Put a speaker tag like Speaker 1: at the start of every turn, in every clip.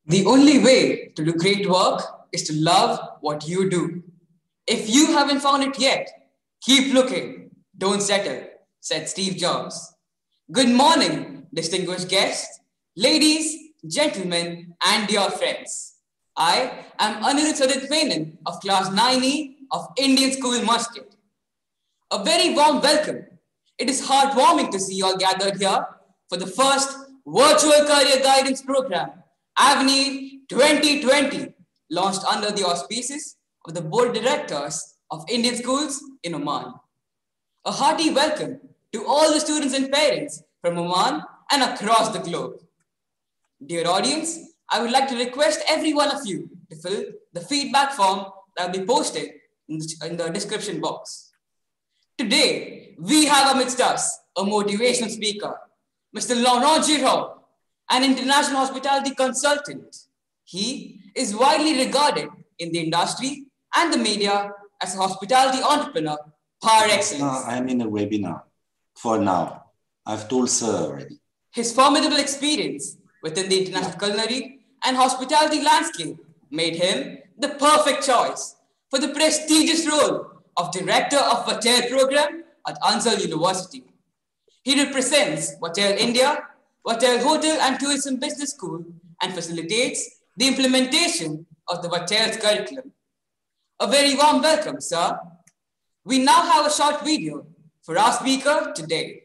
Speaker 1: The only way to do great work is to love what you do. If you haven't found it yet, keep looking, don't settle, said Steve Jobs. Good morning, distinguished guests, ladies, gentlemen, and dear friends. I am Anirudh Sadit Menon of Class 9E of Indian School Muscat. A very warm welcome. It is heartwarming to see you all gathered here for the first virtual career guidance program, Avenir 2020, launched under the auspices of the Board of Directors of Indian Schools in Oman. A hearty welcome to all the students and parents from Oman and across the globe. Dear audience, I would like to request every one of you to fill the feedback form that will be posted in the description box. Today, we have amidst us a motivational speaker, Mr. Laurent Guiraud, an international hospitality consultant. He is widely regarded in the industry and the media as a hospitality entrepreneur par excellence.
Speaker 2: I'm in a webinar for now. I've told Sir already.
Speaker 1: His formidable experience within the international culinary and hospitality landscape made him the perfect choice for the prestigious role of Director of Vatel program at Ansal University. He represents Vatel India, Vatel Hotel and Tourism Business School, and facilitates the implementation of the Vatel's curriculum. A very warm welcome, sir. We now have a short video for our speaker today.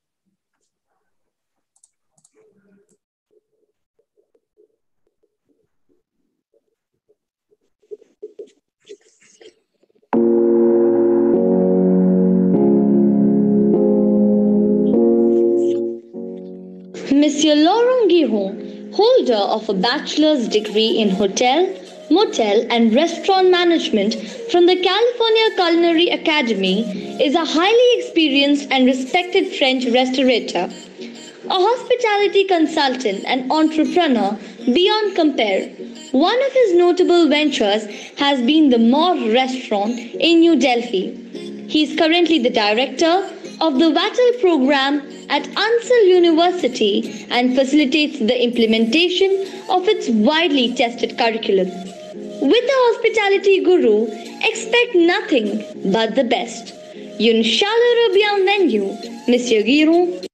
Speaker 3: Monsieur Laurent Guiraud, holder of a bachelor's degree in hotel, motel and restaurant management from the California Culinary Academy, is a highly experienced and respected French restaurateur, a hospitality consultant and entrepreneur beyond compare. One of his notable ventures has been the More restaurant in New Delhi. He is currently the director of the Vatel program at Ansal University and facilitates the implementation of its widely tested curriculum. With the hospitality guru, expect nothing but the best. Une chaleureux bienvenue, Monsieur Guiraud.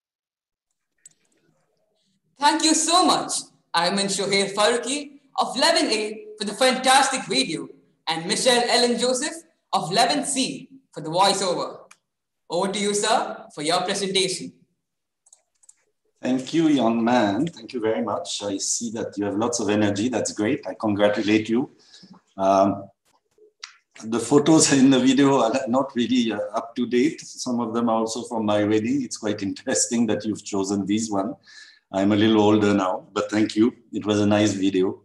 Speaker 1: Thank you so much, Ayman Shohair Faruqi of 11A for the fantastic video and Michelle Ellen Joseph of 11C for the voiceover. Over to you, sir, for your presentation.
Speaker 2: Thank you, young man. Thank you very much. I see that you have lots of energy. That's great. I congratulate you. The photos in the video are not really up to date. Some of them are also from my wedding. It's quite interesting that you've chosen this one. I'm a little older now, but thank you. It was a nice video.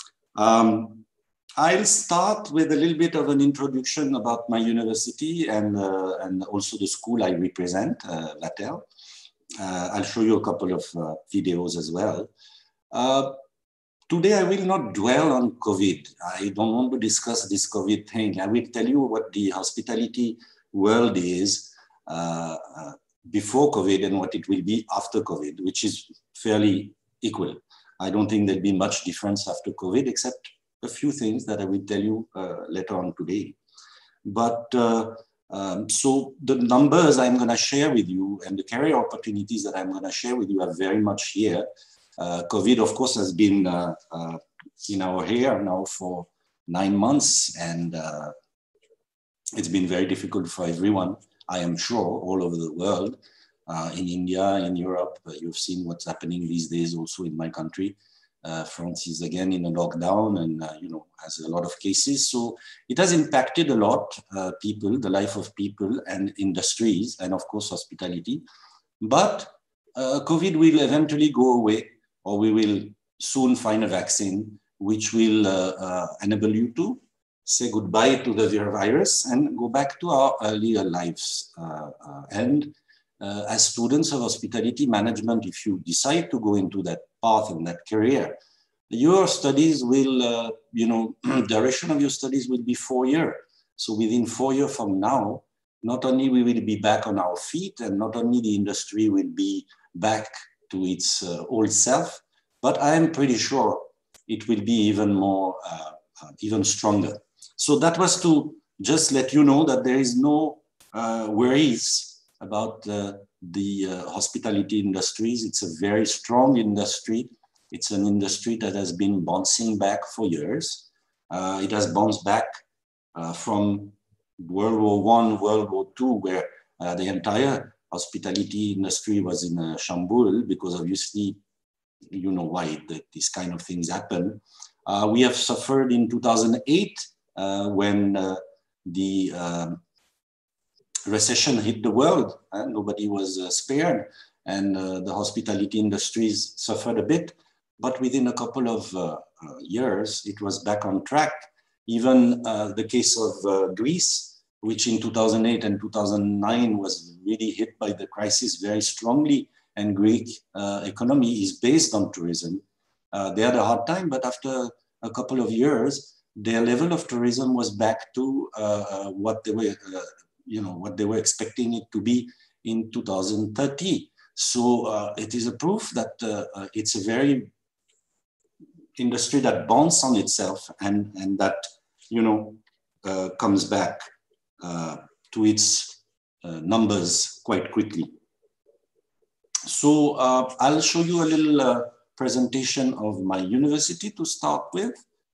Speaker 2: I'll start with a little bit of an introduction about my university and also the school I represent, Vatel. I'll show you a couple of videos as well. Today, I will not dwell on COVID. I don't want to discuss this COVID thing. I will tell you what the hospitality world is before COVID and what it will be after COVID, which is fairly equal. I don't think there'll be much difference after COVID, except a few things that I will tell you later on today. But so the numbers I'm going to share with you and the career opportunities that I'm going to share with you are very much here. COVID, of course, has been in our hair now for 9 months, and it's been very difficult for everyone, I am sure, all over the world. In India, in Europe, you've seen what's happening these days also in my country. France is again in a lockdown and, has a lot of cases. So it has impacted a lot people, the life of people and industries, and of course, hospitality. But COVID will eventually go away, or we will soon find a vaccine which will enable you to say goodbye to the virus and go back to our earlier lives. As students of hospitality management, if you decide to go into that path and that career, your studies will, duration of your studies will be 4 years. So within 4 years from now, not only we will be back on our feet and not only the industry will be back to its old self, but I am pretty sure it will be even more, even stronger. So that was to just let you know that there is no worries about the hospitality industries. It's a very strong industry. It's an industry that has been bouncing back for years. It has bounced back from World War I, World War II, where the entire hospitality industry was in a shambles, because obviously, you know why these kind of things happen. We have suffered in 2008 when the recession hit the world, and nobody was spared, and the hospitality industries suffered a bit. But within a couple of years, it was back on track. Even the case of Greece, which in 2008 and 2009 was really hit by the crisis very strongly, and Greek economy is based on tourism. They had a hard time, but after a couple of years, their level of tourism was back to what they were, what they were expecting it to be in 2030. So it is a proof that it's a very industry that bounces on itself, and that, comes back to its numbers quite quickly. So I'll show you a little presentation of my university to start with.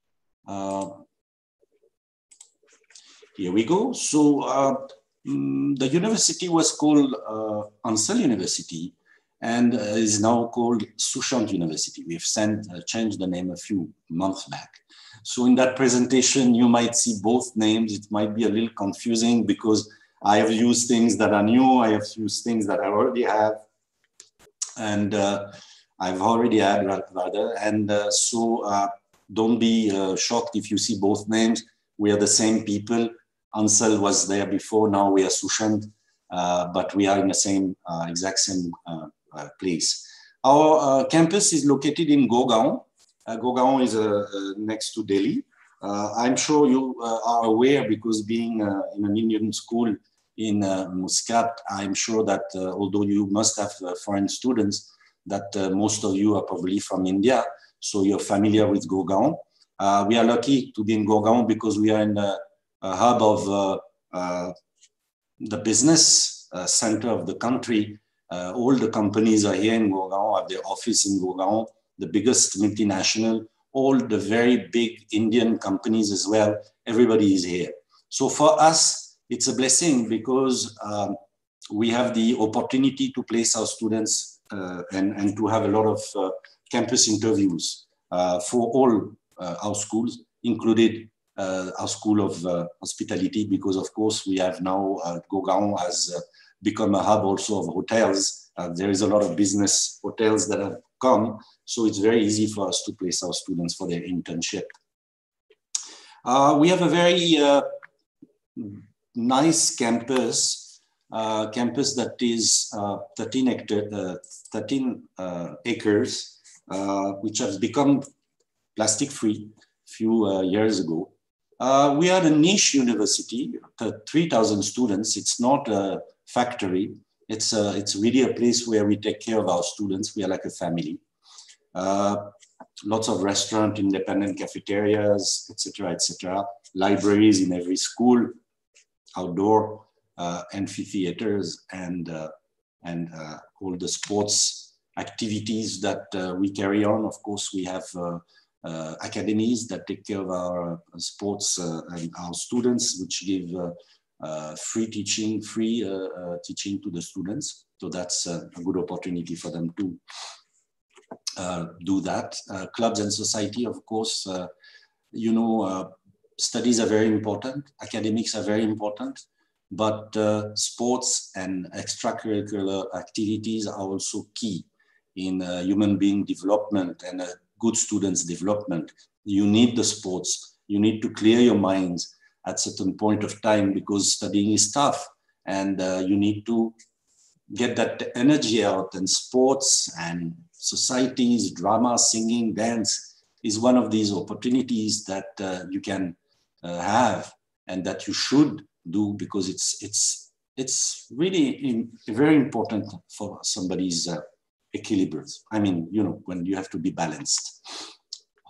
Speaker 2: Here we go. So the university was called Ansel University, and is now called Sushant University. We've changed the name a few months back. So in that presentation, you might see both names. It might be a little confusing because I have used things that are new. I have used things that I already have. And I've already had rather. And so don't be shocked if you see both names. We are the same people. Ansel was there before, now we are Sushant, but we are in the same, exact same place. Our campus is located in Guiraud. Guiraud is next to Delhi. I'm sure you are aware, because being in an Indian school in Muscat, I'm sure that although you must have foreign students, that most of you are probably from India, so you're familiar with Guiraud. We are lucky to be in Guiraud because we are in a hub of the business center of the country. All the companies are here in Guiraud, have their office in Guiraud, the biggest multinational, all the very big Indian companies as well. Everybody is here. So for us, it's a blessing because we have the opportunity to place our students and to have a lot of campus interviews for all our schools, included our School of Hospitality, because of course we have now Guiraud has become a hub also of hotels. There is a lot of business hotels that have come, so it's very easy for us to place our students for their internship. We have a very nice campus that is 13 acres, which has become plastic free a few years ago. We are a niche university, 3,000 students. It's not a factory. It's really a place where we take care of our students. We are like a family. Lots of restaurants, independent cafeterias, etc., etc. Libraries in every school, outdoor amphitheaters, and all the sports activities that we carry on. Of course, we have academies that take care of our sports and our students, which give free teaching to the students. So that's a good opportunity for them to do that. Clubs and society, of course, studies are very important, academics are very important, but sports and extracurricular activities are also key in human being development and good students' development. You need the sports. You need to clear your minds at certain point of time, because studying is tough, and you need to get that energy out. And sports and societies, drama, singing, dance is one of these opportunities that you can have and that you should do, because it's really very important for somebody's equilibrium. I mean, when you have to be balanced.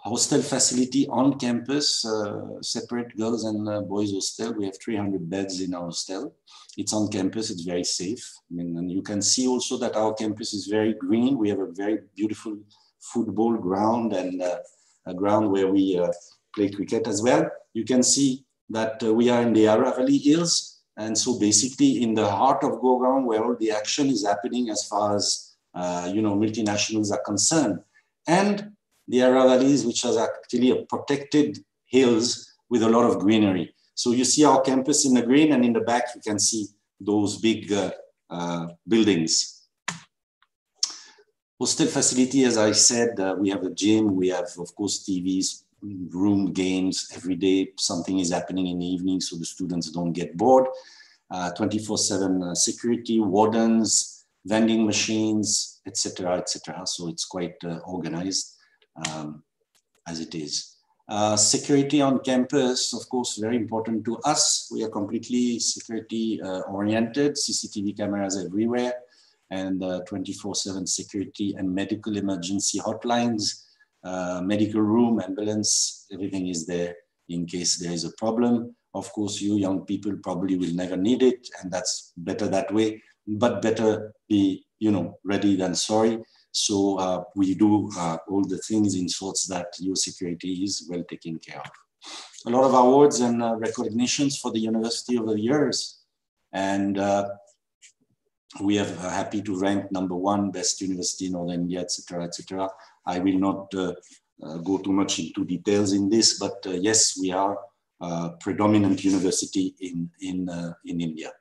Speaker 2: hostel facility on campus, separate girls and boys hostel. We have 300 beds in our hostel. It's on campus, it's very safe. I mean, and you can see also that our campus is very green. We have a very beautiful football ground and a ground where we play cricket as well. You can see that we are in the Aravalli Hills. And so basically in the heart of Guiraud, where all the action is happening as far as, multinationals are concerned. And the Aravallis, which are actually a protected hills with a lot of greenery. So you see our campus in the green, and in the back, you can see those big buildings. Hostel facility, as I said, we have a gym, we have, of course, TVs, room games, every day something is happening in the evening so the students don't get bored. 24/7 security, wardens, vending machines, etc., etc. So it's quite organized as it is. Security on campus, of course, very important to us. We are completely security oriented, CCTV cameras everywhere, and 24/7 security and medical emergency hotlines, medical room, ambulance, everything is there in case there is a problem. Of course, you young people probably will never need it, and that's better that way, but better be, ready than sorry. So we do all the things in sorts that your security is well taken care of. A lot of awards and recognitions for the university over the years. And we are happy to rank #1 best university in Northern India, etc., etc. I will not go too much into details in this, but yes, we are a predominant university in India.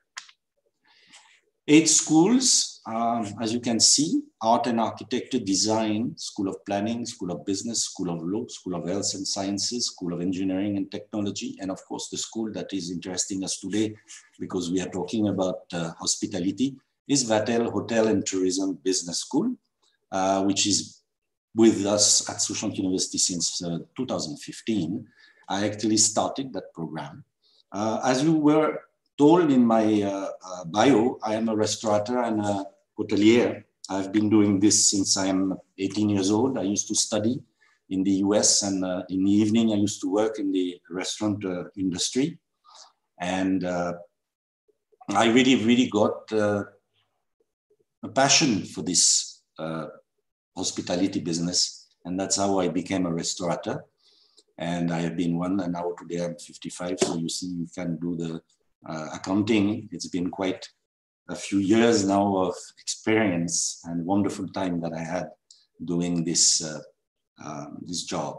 Speaker 2: 8 schools, as you can see: Art and Architecture, Design, School of Planning, School of Business, School of Law, School of Health and Sciences, School of Engineering and Technology, and of course the school that is interesting us today because we are talking about hospitality is Vatel Hotel and Tourism Business School, which is with us at Sushant University since 2015. I actually started that program. As you were told in my bio, I am a restaurateur and a hotelier. I've been doing this since I'm 18 years old. I used to study in the US, and in the evening I used to work in the restaurant industry. And I really got a passion for this hospitality business. And that's how I became a restaurateur. And I have been one, and now today I'm 55. So you see, you can do the accounting. It's been quite a few years now of experience and wonderful time that I had doing this, this job.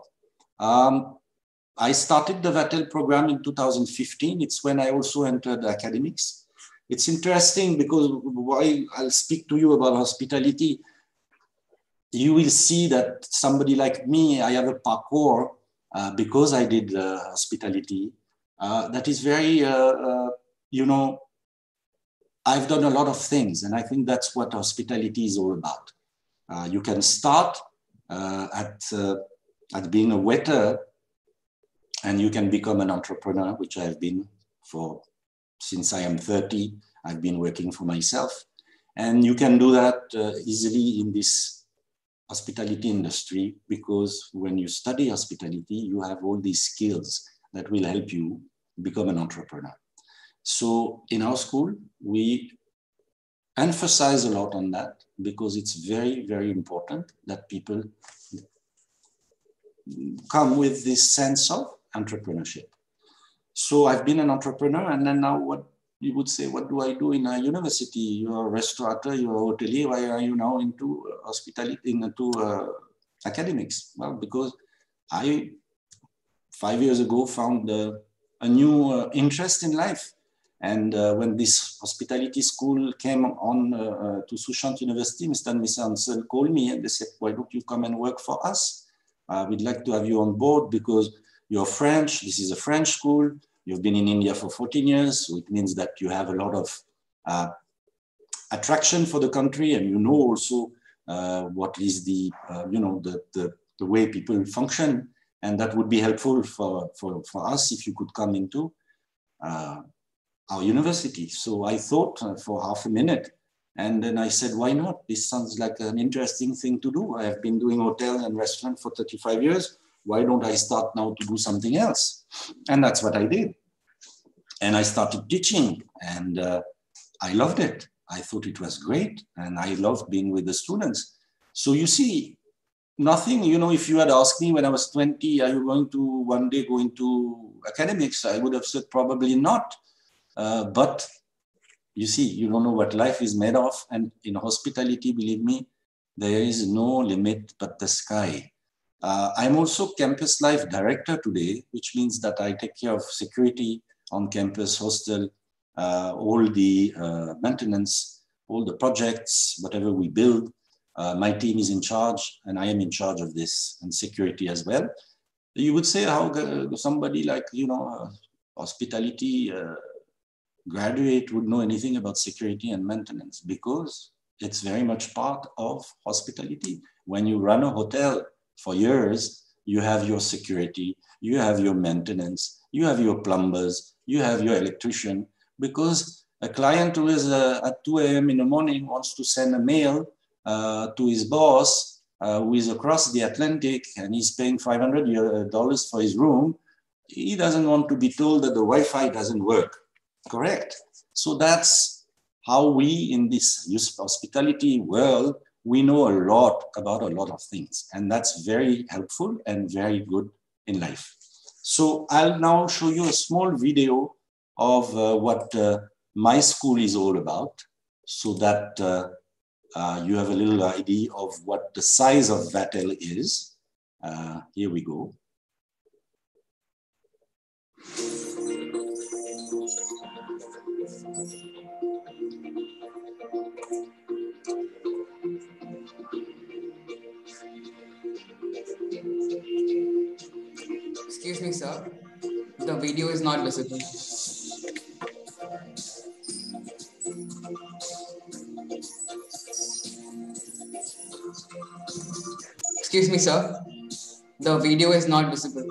Speaker 2: I started the Vatel program in 2015. It's when I also entered academics. It's interesting because while I'll speak to you about hospitality, you will see that somebody like me, I have a parcours because I did hospitality that is very, I've done a lot of things, and I think that's what hospitality is all about. You can start at being a waiter, and you can become an entrepreneur, which I've been for since I am 30. I've been working for myself, and you can do that easily in this hospitality industry, because when you study hospitality, you have all these skills that will help you become an entrepreneur. So in our school, we emphasize a lot on that because it's very, very important that people come with this sense of entrepreneurship. So I've been an entrepreneur, and then now what you would say, what do I do in a university? You're a restaurateur, you're a hotelier, why are you now into hospitality, into academics? Well, because I, 5 years ago, found a new interest in life. And when this hospitality school came on to Sushant University, Mr. and Mrs. Ansel called me and they said, why don't you come and work for us? We'd like to have you on board because you're French. This is a French school. You've been in India for 14 years. So it means that you have a lot of attraction for the country. And you know also what is the, the way people function. And that would be helpful for us if you could come into our university. So I thought for half a minute, and then I said, why not? This sounds like an interesting thing to do. I have been doing hotel and restaurant for 35 years. why don't I start now to do something else? And that's what I did. And I started teaching, and I loved it. I thought it was great, and I loved being with the students. So you see, nothing, you know, if you had asked me when I was 20, are you going to one day go into academics? I would have said probably not. But you see, you don't know what life is made of. And in hospitality, believe me, there is no limit but the sky. I'm also campus life director today, which means that I take care of security on campus, hostel, all the maintenance, all the projects, whatever we build. My team is in charge, and I am in charge of this, and security as well. You would say how somebody like, you know, hospitality graduate would know anything about security and maintenance, because it's very much part of hospitality. When you run a hotel for years, you have your security, you have your maintenance, you have your plumbers, you have your electrician, because a client who is at 2 a.m. in the morning wants to send a mail to his boss who is across the Atlantic, and he's paying $500 for his room. He doesn't want to be told that the Wi-Fi doesn't work. Correct. So that's how we in this hospitality world, we know a lot about a lot of things, and that's very helpful and very good in life. So I'll now show you a small video of what my school is all about, so that you have a little idea of what the size of Vatel is. Here we go.
Speaker 1: Excuse me, sir. The video is not visible. Excuse me, sir. The video is not visible.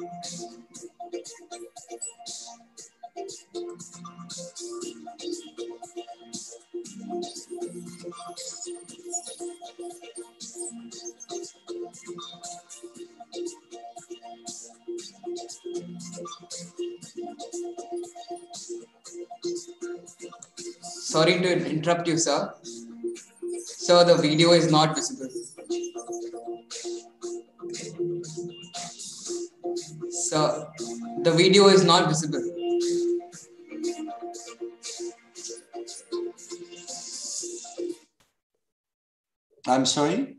Speaker 1: Sorry to interrupt you, sir. Sir, the video is not visible. Sir, the video is not visible.
Speaker 2: I'm sorry?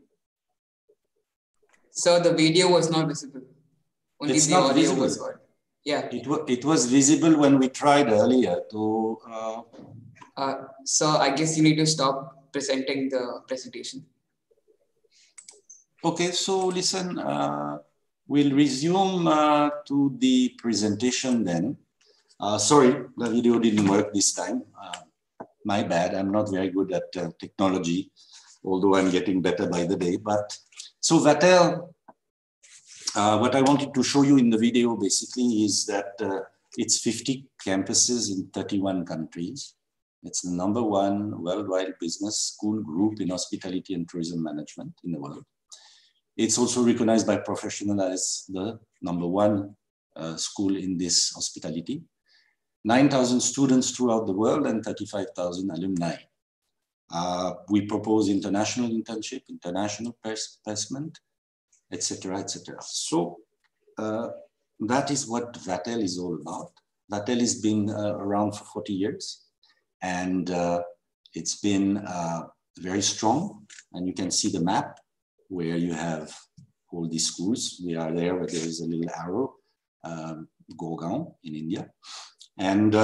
Speaker 1: Sir, the video was not visible. Only
Speaker 2: It's
Speaker 1: the
Speaker 2: not
Speaker 1: audio
Speaker 2: visible.
Speaker 1: was heard. Yeah.
Speaker 2: It was visible when we tried earlier to...
Speaker 1: Sir, I guess you need to stop presenting the presentation.
Speaker 2: Okay, so listen, we'll resume to the presentation then. Sorry, the video didn't work this time. My bad, I'm not very good at technology, although I'm getting better by the day. But so Vatel, what I wanted to show you in the video basically is that it's 50 campuses in 31 countries. It's the #1 worldwide business school group in hospitality and tourism management in the world. It's also recognized by professionals as the #1 school in this hospitality. 9,000 students throughout the world and 35,000 alumni. We propose international internship, international placement, etc., etc. So that is what Vatel is all about. Vatel has been around for 40 years. And it's been very strong. And you can see the map where you have all these schools. We are there where there is a little arrow, Guiraud in India. And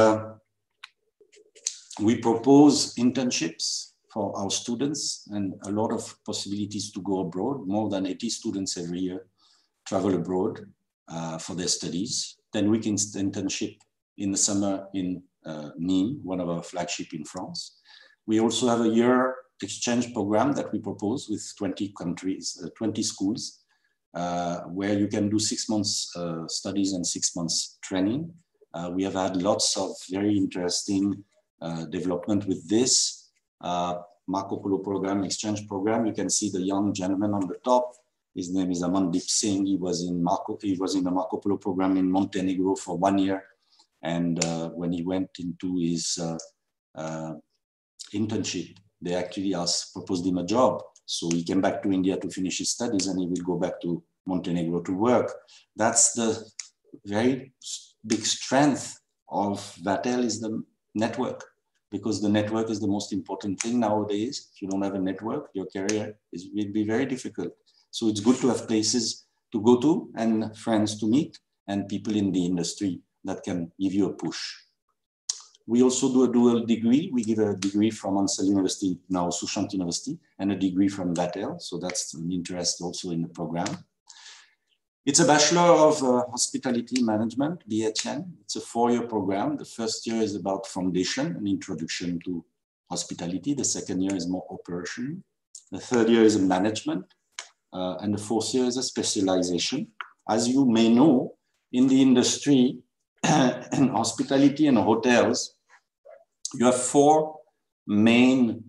Speaker 2: we propose internships for our students and a lot of possibilities to go abroad. More than 80 students every year travel abroad for their studies. 10 weekends internship in the summer in Nîmes, one of our flagship in France. We also have a year exchange program that we propose with 20 countries, 20 schools, where you can do 6 months studies and 6 months training. We have had lots of very interesting development with this Marco Polo program, exchange program. You can see the young gentleman on the top His name is Amandeep Singh. He was in the Marco Polo program in Montenegro for 1 year. And when he went into his internship, they actually proposed him a job. So he came back to India to finish his studies, and he will go back to Montenegro to work. That's the very big strength of Vatel, is the network, because the network is the most important thing nowadays. If you don't have a network, your career will be very difficult. So it's good to have places to go to and friends to meet and people in the industry that can give you a push. We also do a dual degree. We give a degree from Ansel University, now Sushant University, and a degree from Vatel. So that's an interest also in the program. It's a Bachelor of Hospitality Management, BHN. It's a 4-year program. The first year is about foundation and introduction to hospitality. The second year is more operation. The third year is management. And the fourth year is a specialization. As you may know, in the industry, in hospitality and hotels, you have 4 main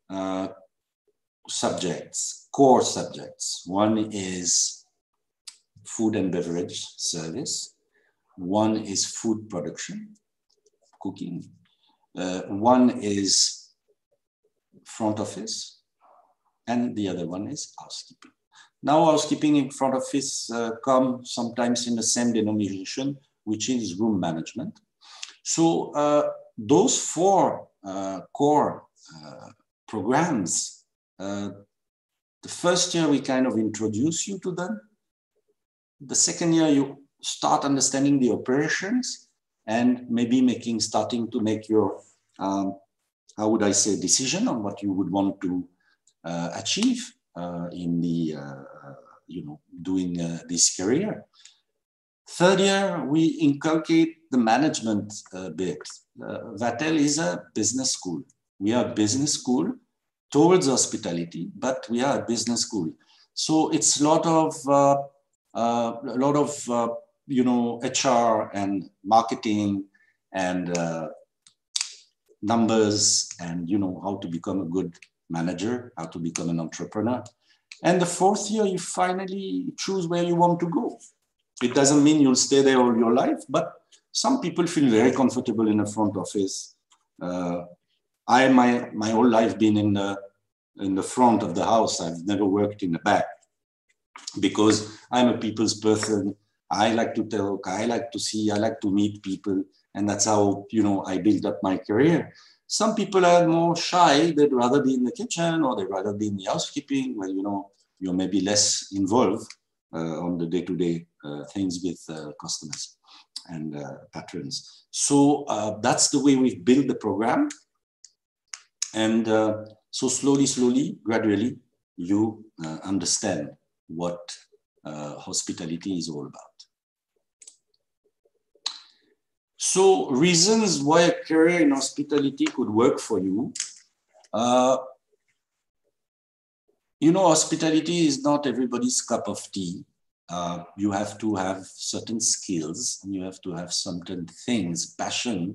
Speaker 2: subjects, core subjects. One is food and beverage service. One is food production, cooking. One is front office, and the other one is housekeeping. Now, housekeeping and front office come sometimes in the same denomination, which is room management. So those 4 core programs, the first year we kind of introduce you to them. The second year you start understanding the operations and maybe starting to make your, how would I say, decision on what you would want to achieve in the, doing this career. Third year, we inculcate the management bit. Vatel is a business school. We are a business school towards hospitality, but we are a business school. So it's a lot of HR and marketing and numbers and, how to become a good manager, how to become an entrepreneur. And the fourth year, you finally choose where you want to go. It doesn't mean you'll stay there all your life, but some people feel very comfortable in the front office. My whole life been in the front of the house. I've never worked in the back because I'm a people's person. I like to talk, I like to see, I like to meet people. And that's how, I built up my career. Some people are more shy. They'd rather be in the kitchen or they'd rather be in the housekeeping where, you're maybe less involved on the day-to-day things with customers and patrons. So that's the way we've built the program. And so slowly, gradually, you understand what hospitality is all about. So reasons why a career in hospitality could work for you. Hospitality is not everybody's cup of tea. You have to have certain skills and you have to have certain things, passion.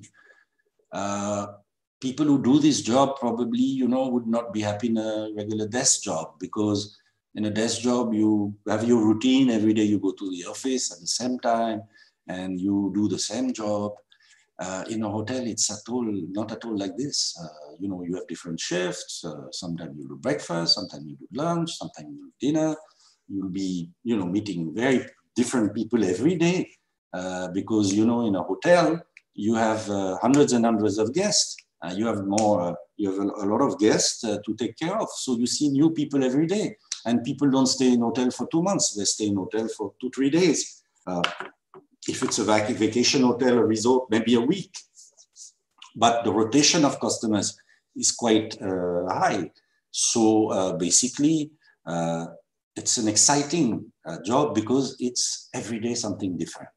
Speaker 2: People who do this job probably, would not be happy in a regular desk job because in a desk job, you have your routine. Every day you go to the office at the same time and you do the same job. In a hotel, it's not at all like this. You have different shifts. Sometimes you do breakfast, sometimes you do lunch, sometimes you do dinner. You'll be, meeting very different people every day because, in a hotel, you have hundreds and hundreds of guests. You have a lot of guests to take care of. So you see new people every day. And people don't stay in hotel for 2 months. They stay in hotel for 2-3 days. If it's a vacation hotel or resort, maybe a week. But the rotation of customers is quite high. So basically, it's an exciting job because it's every day something different.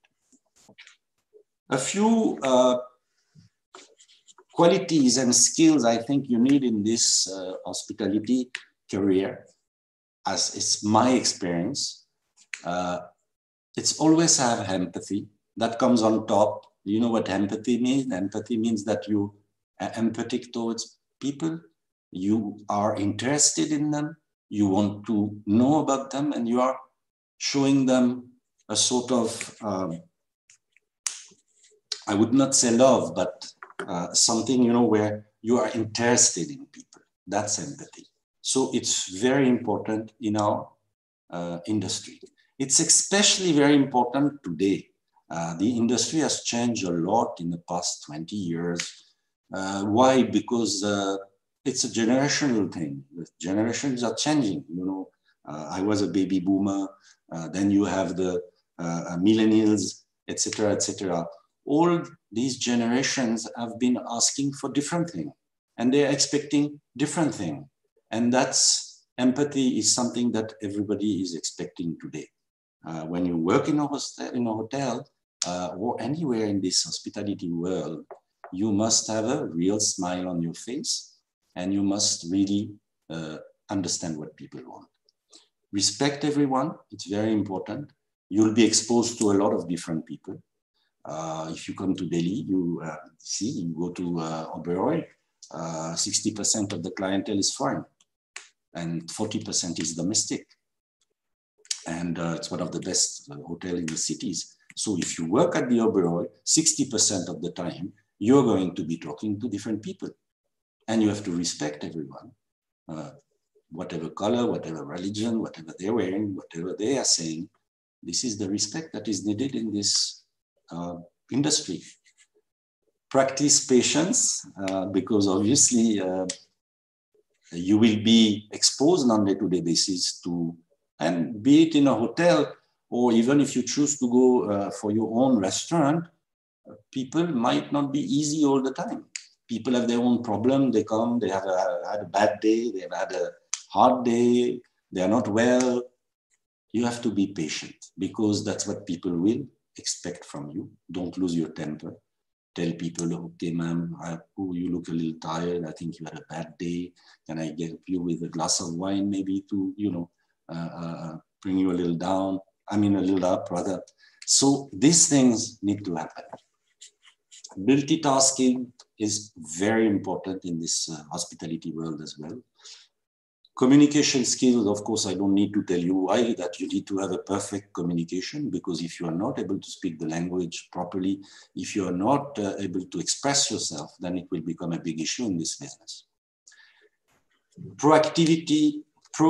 Speaker 2: A few qualities and skills I think you need in this hospitality career, as it's my experience. It's always have empathy. That comes on top. You know what empathy means? Empathy means that you are empathetic towards people. You are interested in them. you want to know about them, and you are showing them a sort of, I would not say love, but something, you know, where you are interested in people. That's empathy. So it's very important in our industry. It's especially very important today. The industry has changed a lot in the past 20 years. Why? Because it's a generational thing. The generations are changing. You know, I was a baby boomer. Then you have the millennials, etc., etc. All these generations have been asking for different things, and they're expecting different things. And that's empathy is something that everybody is expecting today. When you work in a hotel, or anywhere in this hospitality world, you must have a real smile on your face, and you must really understand what people want. Respect everyone, it's very important. You'll be exposed to a lot of different people. If you come to Delhi, you go to Oberoi, 60% of the clientele is foreign and 40% is domestic. And it's one of the best hotels in the cities. So if you work at the Oberoi, 60% of the time, you're going to be talking to different people. And you have to respect everyone, whatever color, whatever religion, whatever they're wearing, whatever they are saying. This is the respect that is needed in this industry. Practice patience, because obviously you will be exposed on a day-to-day basis to, and be it in a hotel, or even if you choose to go for your own restaurant, people might not be easy all the time. People have their own problem. They come, they have had a bad day, they have had a hard day, they are not well. You have to be patient, because that's what people will expect from you. Don't lose your temper. Tell people, okay, ma'am, you look a little tired. I think you had a bad day. Can I get you with a glass of wine maybe to, you know, bring you a little down? I mean, a little up, rather. So these things need to happen. Multitasking is very important in this hospitality world as well. Communication skills, of course, I don't need to tell you why that you need to have a perfect communication, because if you are not able to speak the language properly, if you are not able to express yourself, then it will become a big issue in this business. Proactively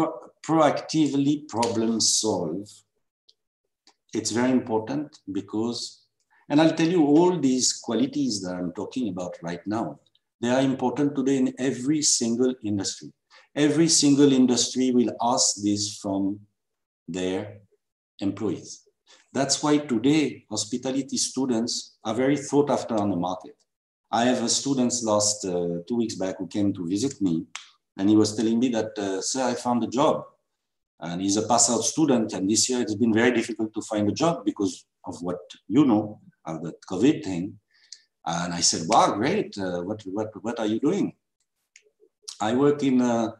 Speaker 2: problem solve. It's very important because, and I'll tell you, all these qualities that I'm talking about right now, they are important today in every single industry. Every single industry will ask this from their employees. That's why today, hospitality students are very sought after on the market. I have a student last 2 weeks back who came to visit me, and he was telling me that, sir, I found a job. And he's a pass-out student, and this year it's been very difficult to find a job because of what you know, of the COVID thing. And I said, wow, great, what are you doing? I work in a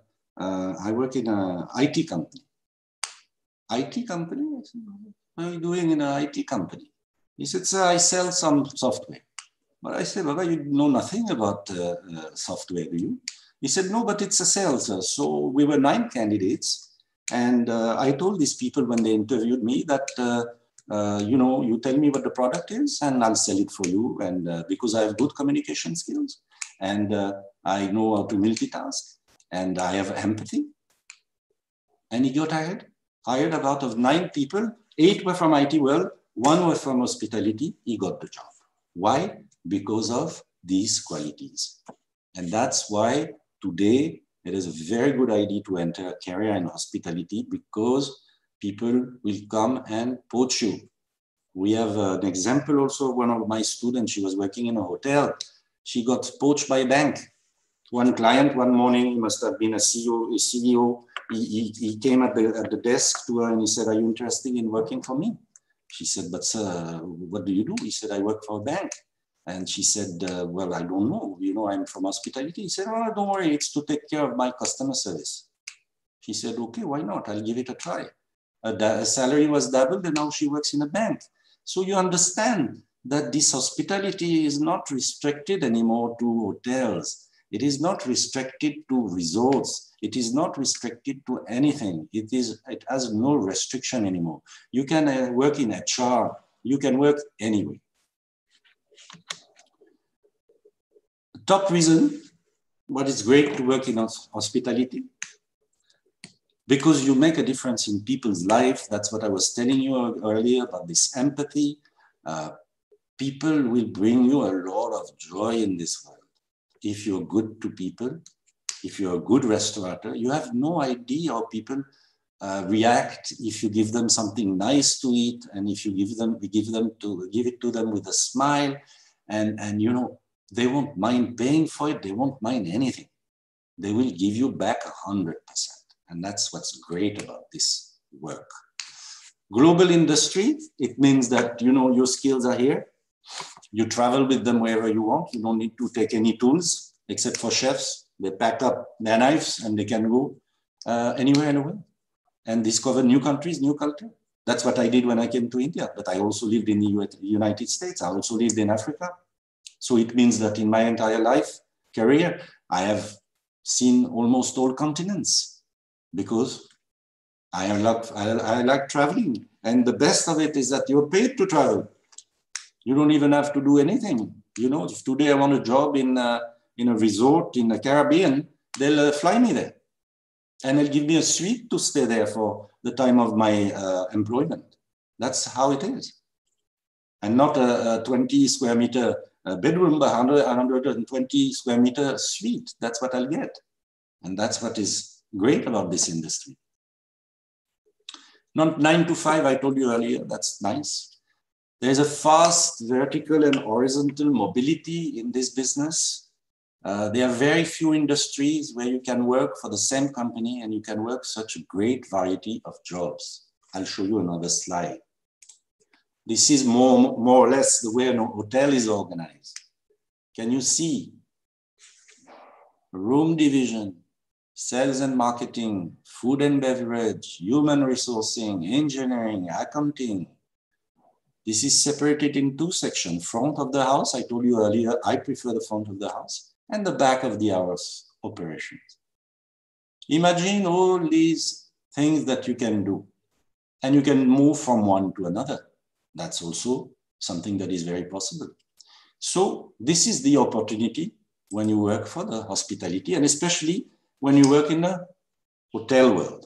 Speaker 2: IT company. IT company? I said, what are you doing in an IT company? He said, sir, I sell some software. But I said, Baba, you know nothing about software, do you? He said, no, but it's a sales. So we were 9 candidates. And I told these people when they interviewed me that, you know, you tell me what the product is and I'll sell it for you. And because I have good communication skills and I know how to multitask and I have empathy. And he got hired. Hired out of 9 people, 8 were from IT world, 1 was from hospitality. He got the job. Why? Because of these qualities. And that's why today it is a very good idea to enter a career in hospitality, because people will come and poach you. We have an example also. One of my students, she was working in a hotel. She got poached by a bank. One client one morning, he must have been a CEO. He came at the desk to her and he said, are you interested in working for me? She said, but sir, what do you do? He said, I work for a bank. And she said, well, I don't know. You know, I'm from hospitality. He said, oh, don't worry. It's to take care of my customer service. She said, okay, why not? I'll give it a try. Her salary was doubled and now she works in a bank. So you understand that this hospitality is not restricted anymore to hotels. It is not restricted to resorts. It is not restricted to anything. It has no restriction anymore. You can work in HR. You can work anywhere. Top reason, what is great to work in hospitality, because you make a difference in people's life. That's what I was telling you earlier about this empathy. People will bring you a lot of joy in this world. If you're good to people, if you're a good restaurateur, you have no idea how people react if you give them something nice to eat, and if you give it to them with a smile, and you know, they won't mind paying for it. They won't mind anything. They will give you back 100%. And that's what's great about this work. Global industry, it means that, you know, your skills are here. You travel with them wherever you want. You don't need to take any tools, except for chefs. They pack up their knives and they can go anywhere in the world and discover new countries, new culture. That's what I did when I came to India. But I also lived in the United States. I also lived in Africa. So it means that in my entire career, I have seen almost all continents because I like traveling. And the best of it is that you're paid to travel. You don't even have to do anything. You know, if today I want a job in a resort in the Caribbean, they'll fly me there. And they'll give me a suite to stay there for the time of my employment. That's how it is. And not a 20 square meter bedroom, but 120 square meter suite. That's what I'll get. And that's what is great about this industry. Not 9 to 5, I told you earlier, that's nice. There's a fast vertical and horizontal mobility in this business. There are very few industries where you can work for the same company and you can work such a great variety of jobs. I'll show you another slide. This is more or less the way a hotel is organized. Can you see? Room division, sales and marketing, food and beverage, human resourcing, engineering, accounting. This is separated in 2 sections. Front of the house, I told you earlier, I prefer the front of the house, and the back of the house operations. Imagine all these things that you can do, and you can move from one to another. That's also something that is very possible. So this is the opportunity when you work for the hospitality, and especially when you work in the hotel world.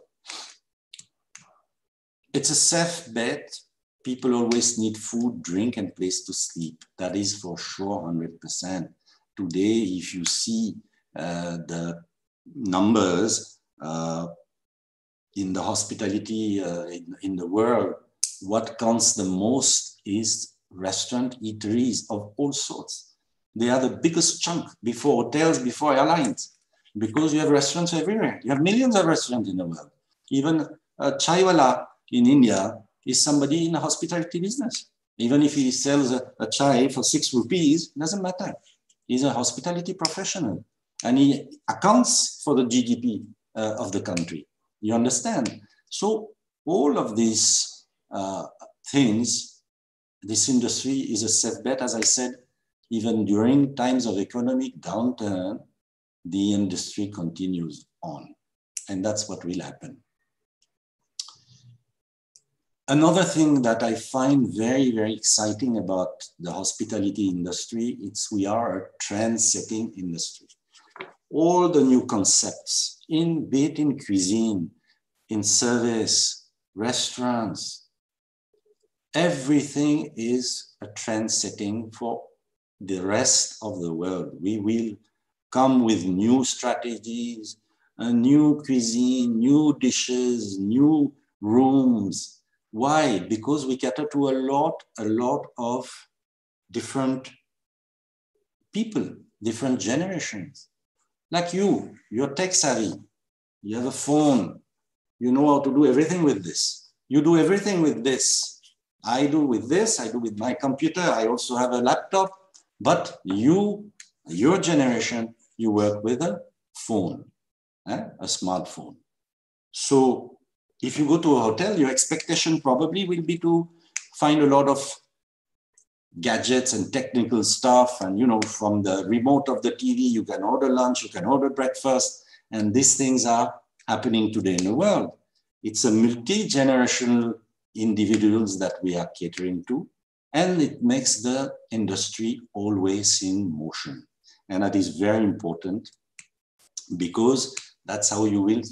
Speaker 2: It's a safe bet. People always need food, drink, and place to sleep. That is for sure 100%. Today, if you see the numbers in the hospitality in the world, what counts the most is restaurant eateries of all sorts. They are the biggest chunk before hotels, before airlines, because you have restaurants everywhere. You have millions of restaurants in the world. Even chaiwala in India is somebody in the hospitality business. Even if he sells a chai for 6 rupees, doesn't matter. He's a hospitality professional and he accounts for the GDP of the country. You understand? So all of these things, this industry is a safe bet. As I said, even during times of economic downturn, the industry continues on. And that's what will happen. Another thing that I find very, very exciting about the hospitality industry, we are a trend-setting industry. All the new concepts, be it in cuisine, in service, restaurants, everything is a trend-setting for the rest of the world. We will come with new strategies, a new cuisine, new dishes, new rooms. Why? Because we cater to a lot of different people, different generations. Like you're tech savvy, you have a phone, you know how to do everything with this. You do everything with this. I do with this, I do with my computer, I also have a laptop, but your generation, you work with a phone, a smartphone. So if you go to a hotel, your expectation probably will be to find a lot of gadgets and technical stuff. And, you know, from the remote of the TV, you can order lunch, you can order breakfast. And these things are happening today in the world. It's a multi-generational individuals that we are catering to. And it makes the industry always in motion. And that is very important because that's how you will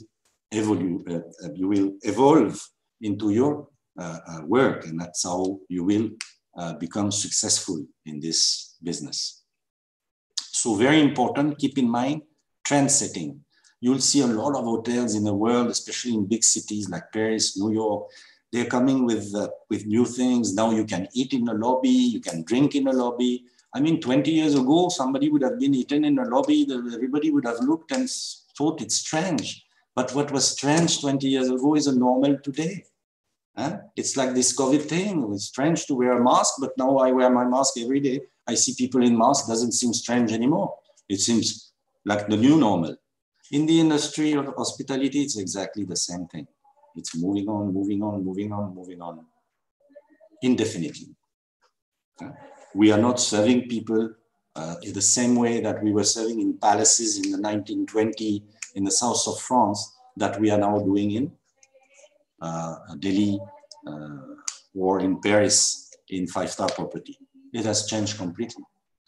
Speaker 2: evolve into your work. And that's how you will become successful in this business. So very important, keep in mind, trend setting. You'll see a lot of hotels in the world, especially in big cities like Paris, New York. They're coming with new things. Now you can eat in the lobby, you can drink in the lobby. I mean, 20 years ago, somebody would have been eaten in the lobby. Everybody would have looked and thought it's strange. But what was strange 20 years ago is a normal today. It's like this COVID thing. It's strange to wear a mask, but now I wear my mask every day. I see people in masks, doesn't seem strange anymore. It seems like the new normal. In the industry of hospitality, it's exactly the same thing. It's moving on, moving on, moving on, moving on, indefinitely. We are not serving people in the same way that we were serving in palaces in the 1920s in the south of France that we are now doing in Delhi or in Paris in five-star property. It has changed completely.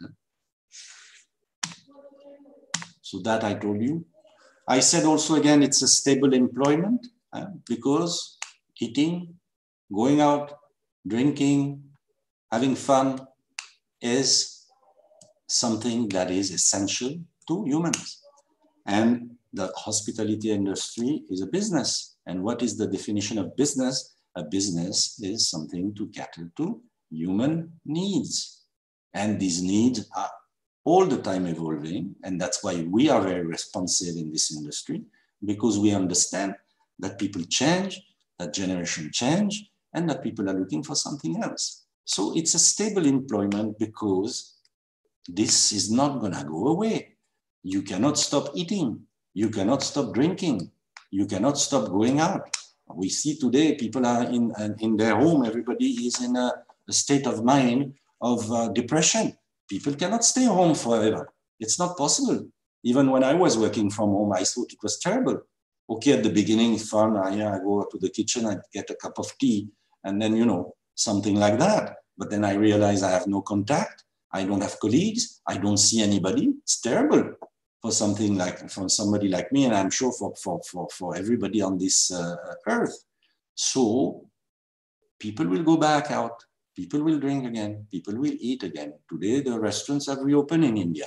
Speaker 2: So that I told you. I said also again, it's a stable employment because eating, going out, drinking, having fun is something that is essential to humans. And the hospitality industry is a business. And what is the definition of business? A business is something to cater to human needs. And these needs are all the time evolving. And that's why we are very responsive in this industry, because we understand that people change, that generation change, and that people are looking for something else. So it's a stable employment because this is not gonna go away. You cannot stop eating. You cannot stop drinking. You cannot stop going out. We see today people are in their home. Everybody is in a state of mind of depression. People cannot stay home forever. It's not possible. Even when I was working from home, I thought it was terrible. Okay, at the beginning, it's fun. I go to the kitchen, I get a cup of tea, and then, you know, something like that. But then I realize I have no contact. I don't have colleagues. I don't see anybody. It's terrible for something like, for somebody like me, and I'm sure for everybody on this earth. So people will go back out. People will drink again. People will eat again. Today, the restaurants have reopened in India.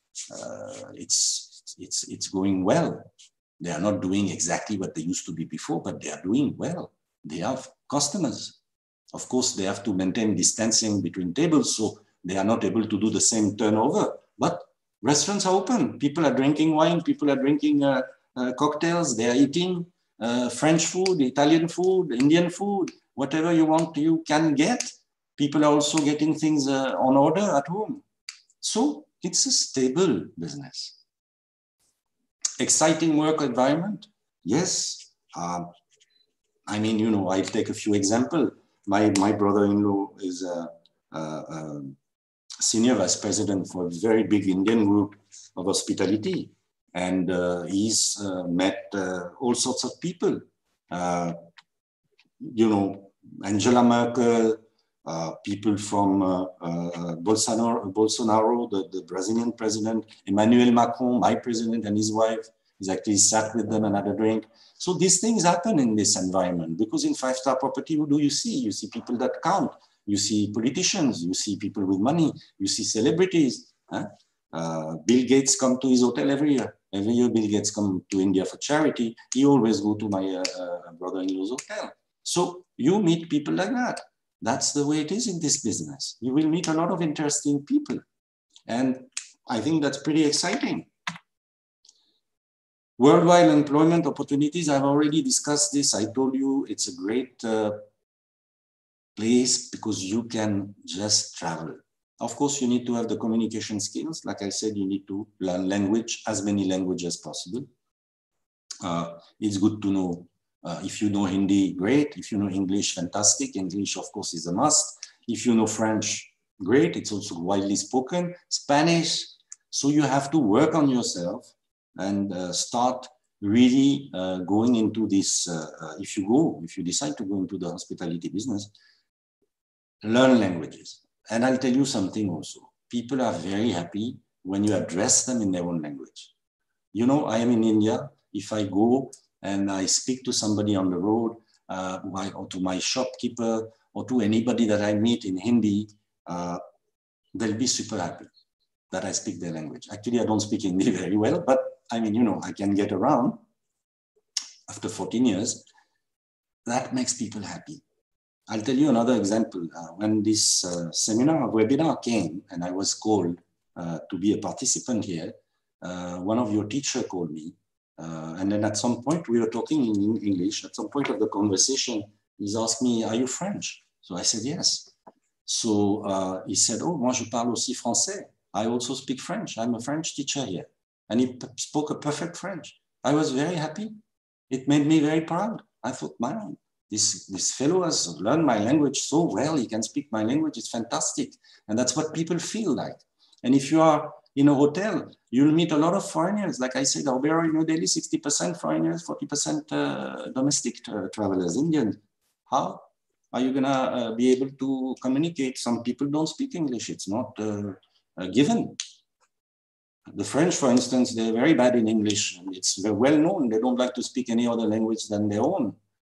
Speaker 2: It's going well. They are not doing exactly what they used to be before, but they are doing well. They have customers. Of course, they have to maintain distancing between tables, so they are not able to do the same turnover. But restaurants are open. People are drinking wine. People are drinking cocktails. They are eating French food, Italian food, Indian food, whatever you want, you can get. People are also getting things on order at home. So it's a stable business. Exciting work environment? Yes. I mean, you know, I'll take a few examples. My brother-in-law is a senior vice president for a very big Indian group of hospitality. And he's met all sorts of people. You know, Angela Merkel, people from Bolsonaro, the Brazilian president, Emmanuel Macron, my president and his wife, is actually sat with them and had a drink. So these things happen in this environment because in five-star property, who do you see? You see people that count. You see politicians, you see people with money, you see celebrities. Bill Gates come to his hotel every year. Every year Bill Gates come to India for charity. He always go to my brother-in-law's hotel. So you meet people like that. That's the way it is in this business. You will meet a lot of interesting people. And I think that's pretty exciting. Worldwide employment opportunities, I've already discussed this. I told you it's a great place because you can just travel. Of course, you need to have the communication skills. Like I said, you need to learn language, as many languages as possible. It's good to know. If you know Hindi, great. If you know English, fantastic. English, of course, is a must. If you know French, great. It's also widely spoken. Spanish. So you have to work on yourself and start really going into this. If you decide to go into the hospitality business, learn languages. And I'll tell you something also. People are very happy when you address them in their own language. You know, I am in India. If I go and I speak to somebody on the road, or to my shopkeeper, or to anybody that I meet in Hindi, they'll be super happy that I speak their language. Actually, I don't speak Hindi very well, but I mean, you know, I can get around after 14 years. That makes people happy. I'll tell you another example. When this webinar came and I was called to be a participant here, one of your teachers called me. And then at some point we were talking in English. At some point of the conversation, he's asked me, "Are you French?" So I said, "Yes." So he said, "Oh, moi je parle aussi français. I also speak French. I'm a French teacher here." And he spoke a perfect French. I was very happy. It made me very proud. I thought, man, this fellow has learned my language so well. He can speak my language. It's fantastic. And that's what people feel like. And if you are in a hotel, you'll meet a lot of foreigners. Like I said, Albera, New Delhi, 60% foreigners, 40% domestic travelers, Indians. How are you gonna be able to communicate? Some people don't speak English. It's not given. The French, for instance, they're very bad in English. It's very well known. They don't like to speak any other language than their own.